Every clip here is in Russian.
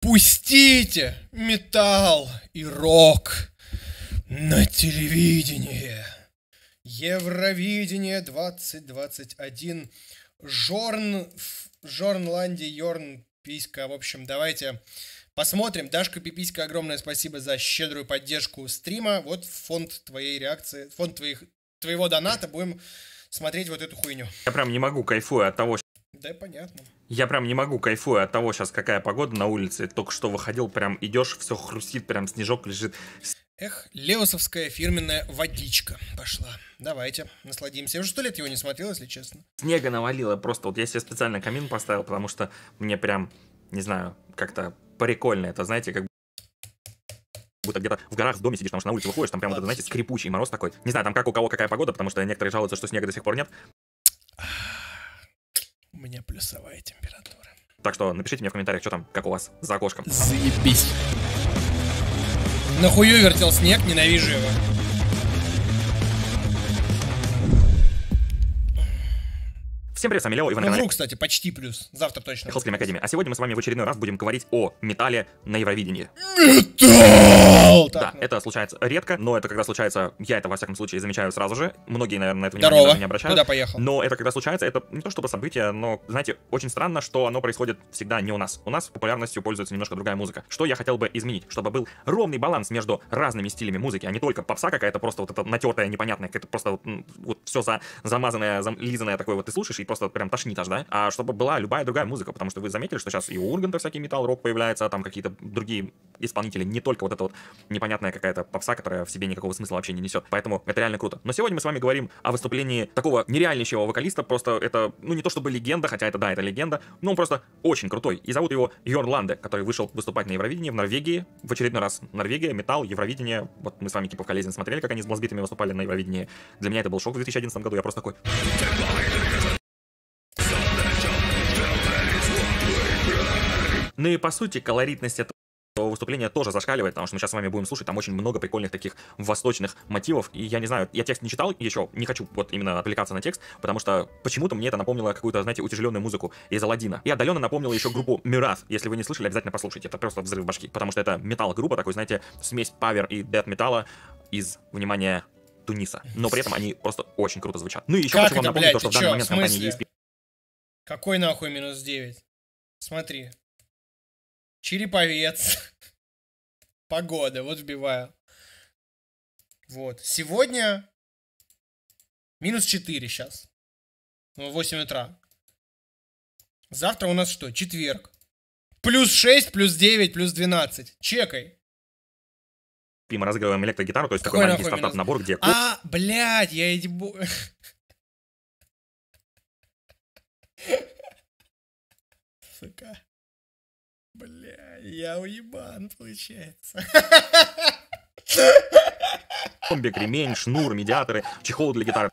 Пустите металл и рок на телевидение. Евровидение 2021. Жорнландия, Йорн, Писька. В общем, давайте посмотрим. Дашка Пиписька, огромное спасибо за щедрую поддержку стрима. Вот фонд твоей реакции, фонд твоего доната. Будем смотреть вот эту хуйню. Я прям не могу, кайфую от того. Да, понятно. Я прям не могу, кайфую от того сейчас, какая погода на улице. Только что выходил, прям идешь, все хрустит, прям снежок лежит. Эх, леосовская фирменная водичка пошла. Давайте, насладимся. Я уже 100 лет его не смотрел, если честно. Снега навалило просто. Вот я себе специально камин поставил, потому что мне прям, не знаю, как-то прикольно. Это, знаете, как будто где-то в горах в доме сидишь, потому что на улице выходишь, там прям, вот, знаете, скрипучий мороз такой. Не знаю, там как у кого какая погода, потому что некоторые жалуются, что снега до сих пор нет. У меня плюсовая температура. Так что напишите мне в комментариях, что там, как у вас за окошком. Заебись. Нахую вертел снег, ненавижу его. Всем привет, с вами Лео, и вы на канале, кстати, почти плюс. Завтра точно. Hellscream Academy. А сегодня мы с вами в очередной раз будем говорить о металле на Евровидении. Металл! Да, это случается редко, но это когда случается, я это во всяком случае замечаю сразу же. Многие, наверное, на это внимание Здорово. даже не обращают. Куда поехал? Но это когда случается, это не то чтобы событие, но, знаете, очень странно, что оно происходит всегда не у нас. У нас популярностью пользуется немножко другая музыка. Что я хотел бы изменить? Чтобы был ровный баланс между разными стилями музыки, а не только попса какая-то просто вот эта натертая, непонятная, какая-то просто вот все замазанное, зализанное такое вот ты слушаешь и просто прям тошнит аж, да? А чтобы была любая другая музыка, потому что вы заметили, что сейчас и у Урганта всякий металл-рок появляется, там какие-то другие исполнители, не только вот эта вот непонятная какая-то попса, которая в себе никакого смысла вообще не несет. Поэтому это реально круто. Но сегодня мы с вами говорим о выступлении такого нереальнейшего вокалиста, просто это, ну не то чтобы легенда, хотя это, да, это легенда, но он просто очень крутой. И зовут его Йорн Ланде, который вышел выступать на Евровидении в Норвегии, в очередной раз. Норвегия, металл, Евровидение. Вот мы с вами типа в Коллезин смотрели, как они с Блазбитами выступали на Евровидении. Для меня это был шок в 2011 году, я просто такой... Ну и по сути колоритность этого выступления тоже зашкаливает, потому что мы сейчас с вами будем слушать, там очень много прикольных таких восточных мотивов, и я не знаю, я текст не читал еще, не хочу вот именно отвлекаться на текст, потому что почему-то мне это напомнило какую-то, знаете, утяжеленную музыку из Аладдина, и отдаленно напомнило еще группу Мюрат, если вы не слышали, обязательно послушайте, это просто взрыв башки, потому что это металл-группа, такой, знаете, смесь павер и дэт-металла из, внимания, Туниса, но при этом они просто очень круто звучат. Ну и еще хочу вам напомнить, то, что в данный момент компания ESP... Какой нахуй минус 9? Смотри. Череповец. Погода, вот вбиваю. Вот. Сегодня минус 4 сейчас. 8 утра. Завтра у нас что? Четверг. Плюс 6, плюс 9, плюс 12. Чекай. И мы разыгрываем электрогитару, то есть такой маленький стартап-набор, где... А, блядь, я эти... Сука. Бля, я уебан, получается. Комбик, ремень, шнур, медиаторы, чехол для гитары.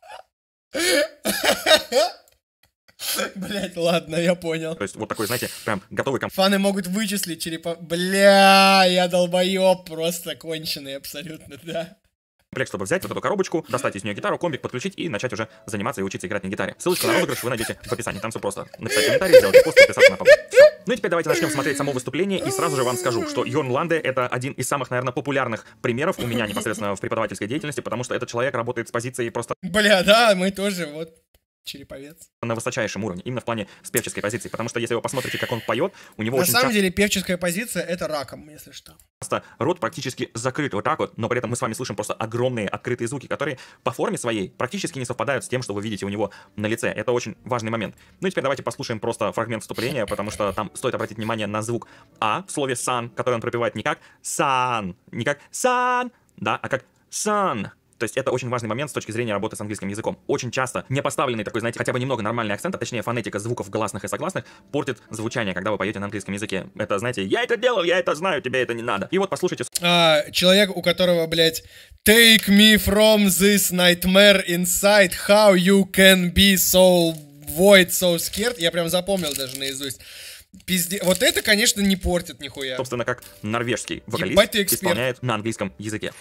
Блять, ладно, я понял. То есть вот такой, знаете, прям готовый комп. Фаны могут вычислить черепа... Бля, я долбоеб, просто конченый абсолютно, да. Комплект, чтобы взять вот эту коробочку, достать из нее гитару, комбик подключить и начать уже заниматься и учиться играть на гитаре. Ссылочку на розыгрыш вы найдете в описании. Там все просто. Написать комментарий, сделать пост, подписаться на паблик. Ну и теперь давайте начнем смотреть само выступление. И сразу же вам скажу, что Йорн Ланде это один из самых, наверное, популярных примеров у меня непосредственно в преподавательской деятельности, потому что этот человек работает с позицией просто... Бля, да, мы тоже, вот... Череповец. На высочайшем уровне, именно в плане спевческой позиции, потому что если вы посмотрите, как он поет, у него на очень самом деле певческая позиция это раком, если что. часто рот практически закрыт вот так вот, но при этом мы с вами слышим просто огромные открытые звуки, которые по форме своей практически не совпадают с тем, что вы видите у него на лице. Это очень важный момент. Ну и теперь давайте послушаем просто фрагмент вступления, потому что там стоит обратить внимание на звук А в слове сан, который он пропевает не как сан, не как сан, да, а как сан. То есть это очень важный момент с точки зрения работы с английским языком. Очень часто не поставленный такой, знаете, хотя бы немного нормальный акцент, а точнее фонетика звуков гласных и согласных портит звучание, когда вы поете на английском языке. Это, знаете, я это делал, я это знаю, тебе это не надо. И вот послушайте. Человек, у которого, блядь, take me from this nightmare inside, how you can be so void, so scared. Я прям запомнил даже наизусть. Пизде... Вот это, конечно, не портит нихуя. Собственно, как норвежский Ебать вокалист ты эксперт. исполняет на английском языке.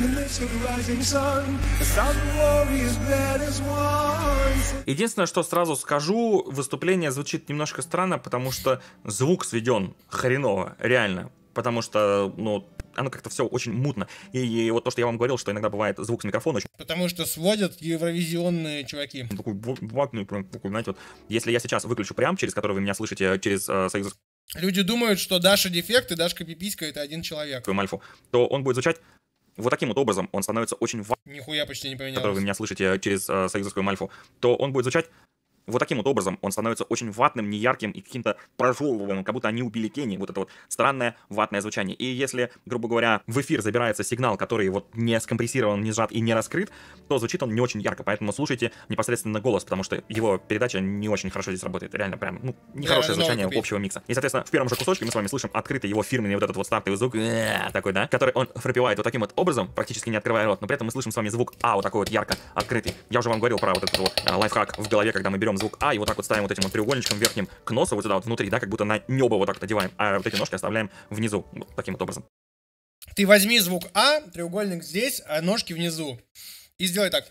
Единственное, что сразу скажу, выступление звучит немножко странно, потому что звук сведен хреново, реально. Потому что, ну, оно как-то все очень мутно. И вот то, что я вам говорил, что иногда бывает звук с микрофона очень... Потому что сводят евровизионные чуваки. Такой ватный, прям такой, знаете, вот. Если я сейчас выключу прям, через который вы меня слышите, через союз Люди думают, что Даша Дефект и Дашка Пиписька — это один человек. Мальфу, то он будет звучать вот таким вот образом. Он становится очень ватным, Нихуя почти не поменялось. который вы меня слышите через союзовскую Мальфу, то он будет звучать вот таким вот образом. Он становится очень ватным, неярким и каким-то прожевываемым, как будто они убили Кенни. Вот это вот странное ватное звучание. И если, грубо говоря, в эфир забирается сигнал, который вот не скомпрессирован, не сжат и не раскрыт, то звучит он не очень ярко. Поэтому слушайте непосредственно голос, потому что его передача не очень хорошо здесь работает. Реально прям, ну, нехорошее звучание общего микса. И, соответственно, в первом же кусочке мы с вами слышим открытый его фирменный вот этот вот стартовый звук, такой, да, который он пропевает вот таким вот образом, практически не открывая рот, но при этом мы слышим с вами звук А, вот такой вот ярко открытый. Я уже вам говорил про вот этот вот лайфхак в голове, когда мы берем звук А и вот так вот ставим вот этим вот треугольничком верхним к носу, вот сюда вот внутри, да, как будто на небо вот так вот одеваем, а вот эти ножки оставляем внизу, вот таким вот образом. Ты возьми звук А, треугольник здесь, а ножки внизу. И сделай так.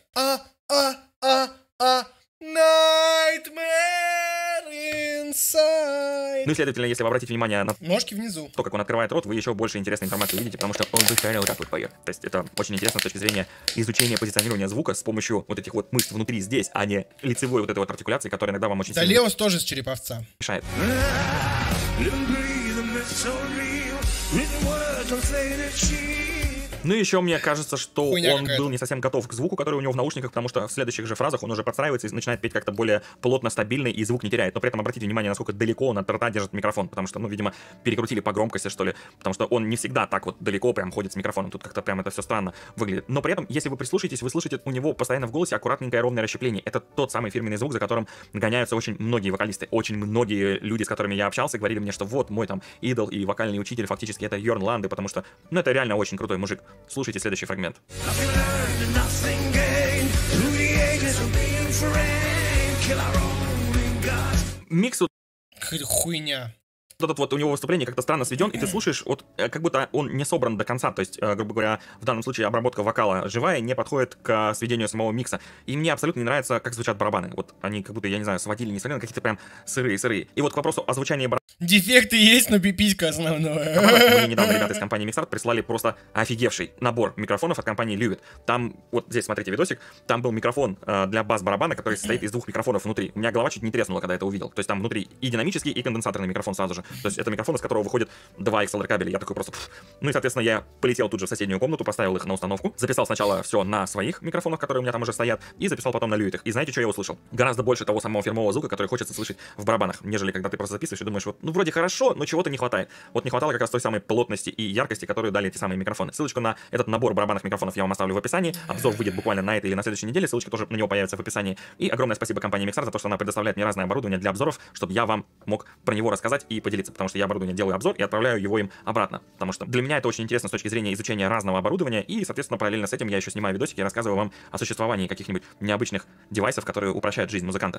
Nightmare inside. Ну и, следовательно, если вы обратите внимание на Ножки внизу. то, как он открывает рот, вы еще больше интересной информации увидите, потому что он быстро вот так вот поет. То есть это очень интересно с точки зрения изучения позиционирования звука с помощью вот этих вот мышц внутри здесь, а не лицевой вот этой вот артикуляции, которая иногда вам очень Да, сильно Леос тоже с череповца. мешает. Ну и еще мне кажется, что Хуйня он какая-то. был не совсем готов к звуку, который у него в наушниках, потому что в следующих же фразах он уже подстраивается и начинает петь как-то более плотно, стабильно, и звук не теряет. Но при этом обратите внимание, насколько далеко он от рта держит микрофон, потому что, ну, видимо, перекрутили по громкости, что ли, потому что он не всегда так вот далеко прям ходит с микрофоном. Тут как-то прям это все странно выглядит. Но при этом, если вы прислушаетесь, вы слышите у него постоянно в голосе аккуратненькое ровное расщепление. Это тот самый фирменный звук, за которым гоняются очень многие вокалисты. Очень многие люди, с которыми я общался, говорили мне, что вот мой там идол и вокальный учитель фактически это Йорн Ланде, потому что, ну, это реально очень крутой мужик. Слушайте следующий фрагмент. Микс Хуйня. вот этот вот у него выступление как-то странно сведен, и ты слушаешь, вот как будто он не собран до конца, то есть, грубо говоря, в данном случае обработка вокала живая не подходит к сведению самого микса. И мне абсолютно не нравится, как звучат барабаны. Вот они как будто, я не знаю, сводили, не сводили, какие-то прям сырые-сырые. И вот к вопросу о звучании Дефекты есть, но пиписька основное. мне недавно ребята из компании Mixart прислали просто офигевший набор микрофонов от компании Lewitt. Там, вот здесь смотрите видосик, там был микрофон для бас-барабана, который состоит из двух микрофонов внутри. У меня голова чуть не треснула, когда это увидел. То есть там внутри и динамический, и конденсаторный микрофон сразу же. То есть это микрофон, из которого выходит два XLR кабеля. Я такой просто... Ну и, соответственно, я полетел тут же в соседнюю комнату, поставил их на установку, записал сначала все на своих микрофонах, которые у меня там уже стоят, и записал потом на Lewitt. И знаете, что я услышал? Гораздо больше того самого фирмового звука, который хочется слышать в барабанах, нежели когда ты просто записываешь и думаешь, вот, ну вроде хорошо, но чего-то не хватает. Вот не хватало как раз той самой плотности и яркости, которую дали эти самые микрофоны. Ссылочку на этот набор барабанных микрофонов я вам оставлю в описании. Обзор выйдет буквально на этой или на следующей неделе. Ссылочка тоже на него появится в описании. И огромное спасибо компании Mixart за то, что она предоставляет мне разное оборудование для обзоров, чтобы я вам мог про него рассказать и поделиться, потому что я оборудование делаю обзор и отправляю его им обратно. Потому что для меня это очень интересно с точки зрения изучения разного оборудования, и, соответственно, параллельно с этим я еще снимаю видосики и рассказываю вам о существовании каких-нибудь необычных девайсов, которые упрощают жизнь музыканта.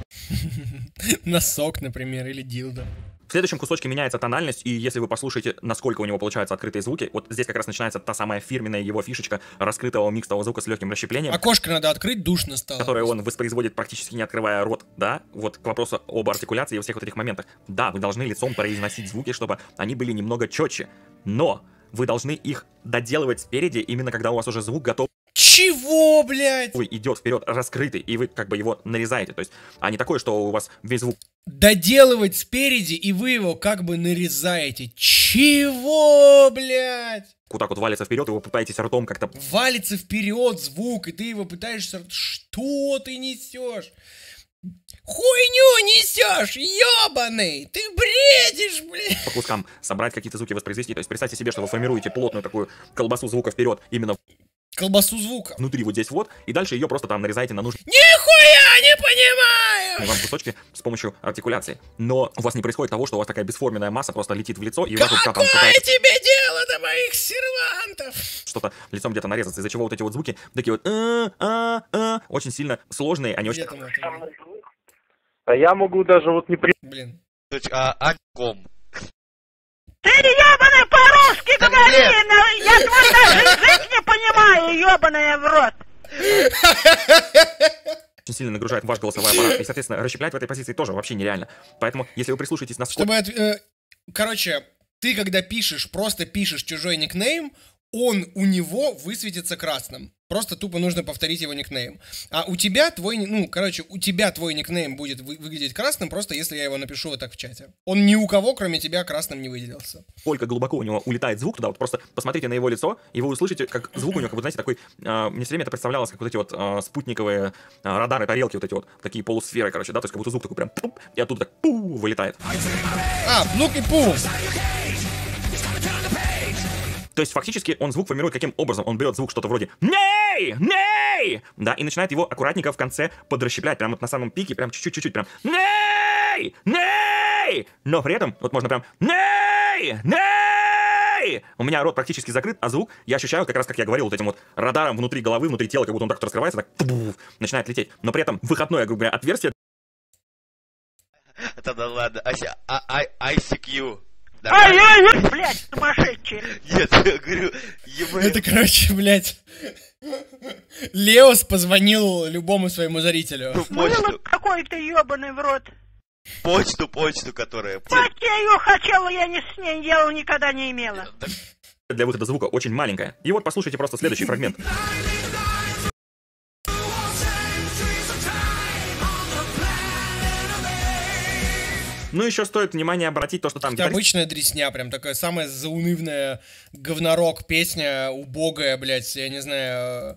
Носок, например, или дилдо. В следующем кусочке меняется тональность, и если вы послушаете, насколько у него получаются открытые звуки, вот здесь как раз начинается та самая фирменная его фишечка раскрытого микстового звука с легким расщеплением, Окошко надо открыть, душно стало. которое он воспроизводит практически не открывая рот, да, вот к вопросу об артикуляции и во всех вот этих моментах. Да, вы должны лицом произносить звуки, чтобы они были немного четче, но вы должны их доделывать спереди, именно когда у вас уже звук готов. Чего, блядь? Идет вперед раскрытый, и вы как бы его нарезаете, то есть, а не такое, что у вас весь звук Доделывать спереди, и вы его как бы нарезаете. Чего, блядь? вот так вот валится вперед, и вы пытаетесь ртом как-то... Валится вперед звук, и ты его пытаешься... Что ты несешь? Хуйню несешь, ебаный! Ты бредишь, блядь! по кускам собрать какие-то звуки, воспроизвести. То есть представьте себе, что вы формируете плотную такую колбасу звука вперед, именно Колбасу звука. внутри вот здесь вот, и дальше ее просто там нарезаете на нужные Нихуя не понимаю! вам кусочки с помощью артикуляции. Но у вас не происходит того, что у вас такая бесформенная масса просто летит в лицо, и у вас тут там Какое пытается тебе дело до моих сервантов? что-то лицом где-то нарезаться, из-за чего вот эти вот звуки такие вот очень сильно сложные, они очень... Где там это? А я могу даже вот не при... Блин. Ком. Ты ебаный по-русски говори! Я твой даже язык не понимаю, ебаная в рот! Очень сильно нагружает ваш голосовой аппарат, и, соответственно, расщеплять в этой позиции тоже вообще нереально. Поэтому, если вы прислушаетесь на сколько... Короче, ты когда пишешь, просто пишешь чужой никнейм, он у него высветится красным. Просто тупо нужно повторить его никнейм. А у тебя твой, у тебя твой никнейм будет выглядеть красным, просто если я его напишу вот так в чате. Он ни у кого, кроме тебя, красным не выделился. Сколько глубоко у него улетает звук туда, вот просто посмотрите на его лицо, и вы услышите, как звук у него, как бы, знаете, такой, мне все время это представлялось, как вот эти вот спутниковые радары, тарелки, вот эти вот, такие полусферы, короче, да, то есть как будто звук такой прям, и оттуда так, вылетает. Плук и пу! То есть фактически он звук формирует каким образом? Он берет звук что-то вроде «Ней! Ней!», да, и начинает его аккуратненько в конце подрасщеплять, прям вот на самом пике, прям чуть-чуть, прям «Ней! Ней!», но при этом вот можно прям «Ней! Ней!». У меня рот практически закрыт, а звук я ощущаю, как раз как я говорил, вот этим вот радаром внутри головы, внутри тела, как будто он так раскрывается, так начинает лететь. Но при этом выходное, грубо говоря, отверстие. Да ладно, ICQ. Ай-яй-яй, блядь, сумасшедший. Нет, я говорю, Это, короче, блядь, Леос позвонил любому своему зрителю. Мыло какой-то ебаный в рот. Почту, которая... Мать я ее хотела, я с ней дела никогда не имела. Для выхода звука очень маленькая. И вот послушайте просто следующий фрагмент. Ну, еще стоит внимание обратить то, что там... Это обычная дресня, прям такая самая заунывная говнорок песня, убогая, блядь, я не знаю,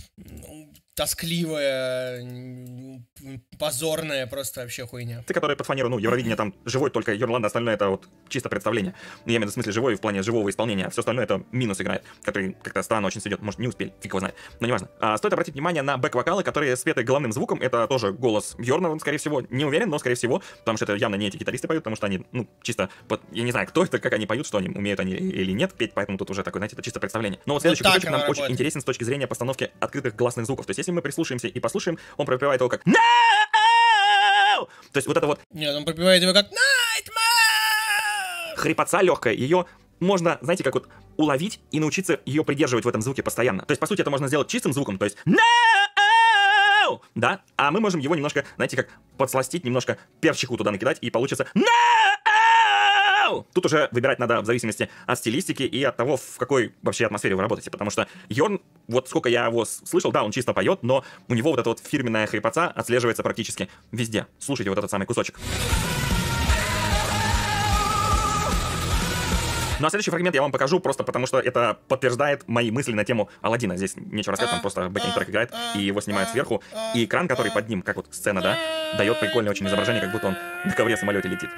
тоскливая, позорная, просто вообще хуйня. Ты, который под фанеру, Евровидение там живой, только Йорланда, остальное это вот чисто представление. Я имею в виду в смысле живой в плане живого исполнения, а все остальное это минус играет, который как-то странно очень сойдет, может не успели, фиг его знает, но неважно. Стоит обратить внимание на бэк-вокалы, которые спеты главным звуком, это тоже голос Йорна, скорее всего, не уверен, но скорее всего, потому что это явно не эти гитаристы поют, потому что они, чисто, я не знаю, кто это, как они поют, что они умеют они или нет петь, поэтому тут уже такое, знаете, это чисто представление. Но вот следующий кусочек нам очень интересен с точки зрения постановки открытых гласных звуков, то есть если мы прислушаемся и послушаем, он пропевает его как «No!». То есть вот это вот... Нет, он пропевает его как «Nightmare!». Хрипотца легкая, ее можно, знаете, как вот уловить и научиться ее придерживать в этом звуке постоянно. То есть, по сути, это можно сделать чистым звуком, то есть «No!», да, а мы можем его немножко, знаете, как подсластить, немножко перчику туда накидать, и получится «No!». Тут уже выбирать надо в зависимости от стилистики и от того, в какой вообще атмосфере вы работаете, потому что Йорн, вот сколько я его слышал, да, он чисто поет, но у него вот эта вот фирменная хрипотца отслеживается практически везде. Слушайте вот этот самый кусочек. Ну а следующий фрагмент я вам покажу просто потому, что это подтверждает мои мысли на тему Аладдина. Здесь нечего рассказать, там просто бэкэнд трек играет, и его снимают сверху, и экран, который под ним, как вот сцена, да, дает прикольное очень изображение, как будто он на ковре-самолете летит.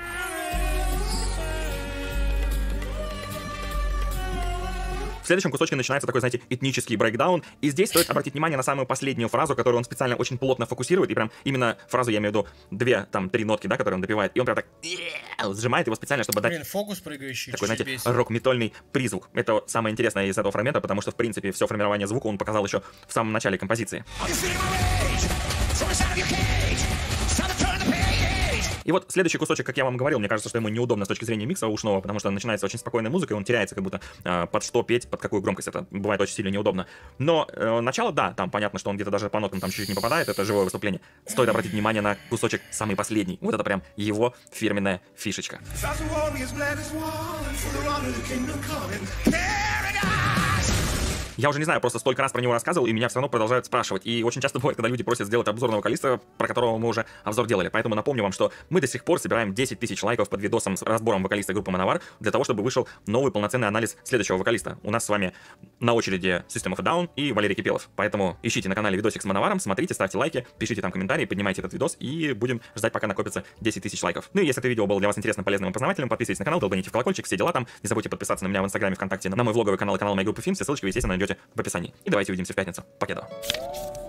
В следующем кусочке начинается такой, знаете, этнический брейкдаун, и здесь стоит обратить внимание на самую последнюю фразу, которую он специально очень плотно фокусирует, и прям именно фразу, я имею в виду, 2-3 нотки, да, которые он допивает, и он прям так сжимает его специально, чтобы дать фокус прыгающий, такой, знаете, рок-метальный призвук. Это самое интересное из этого фрагмента, потому что, в принципе, все формирование звука он показал еще в самом начале композиции. И вот следующий кусочек, как я вам говорил, мне кажется, что ему неудобно с точки зрения микса ушного, потому что начинается очень спокойная музыка, и он теряется, как будто под что петь, под какую громкость. Это бывает очень сильно неудобно. Но начало, да, там понятно, что он где-то даже по нотам там чуть-чуть не попадает, это живое выступление. Стоит обратить внимание на кусочек самый последний. Вот это прям его фирменная фишечка. Я уже не знаю, просто столько раз про него рассказывал, и меня все равно продолжают спрашивать. И очень часто бывает, когда люди просят сделать обзор на вокалиста, про которого мы уже обзор делали. Поэтому напомню вам, что мы до сих пор собираем 10 тысяч лайков под видосом с разбором вокалиста группы Manowar, для того, чтобы вышел новый полноценный анализ следующего вокалиста. У нас с вами на очереди System of a Down и Валерий Кипелов. Поэтому ищите на канале видосик с Manowar, смотрите, ставьте лайки, пишите там комментарии, поднимайте этот видос, и будем ждать, пока накопится 10 тысяч лайков. Ну и если это видео было для вас интересным, полезным и познавательным, подписывайтесь на канал, долбаните в колокольчик, все дела там. Не забудьте подписаться на меня в Инстаграме, ВКонтакте, на мой влоговый канал и канал моей группы Фильм. Все ссылочки вы, естественно, найдете в описании. И давайте увидимся в пятницу. Покеда.